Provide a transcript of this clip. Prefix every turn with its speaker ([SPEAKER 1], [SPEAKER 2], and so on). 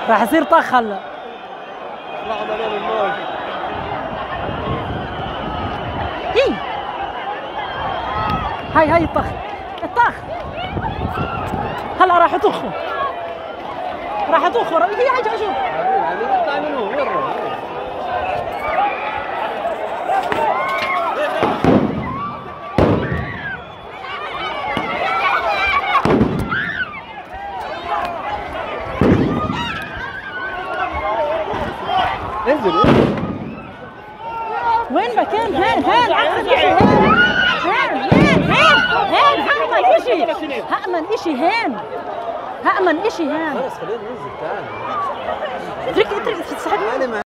[SPEAKER 1] راح يصير طخ هلا. هاي الطخ هلا راح يطخوا هي حاجه شوف
[SPEAKER 2] انزل
[SPEAKER 1] وين مكان؟ هان هأمن إشي هان
[SPEAKER 2] خلاص خلينا ننزل تعال
[SPEAKER 1] اترك سحب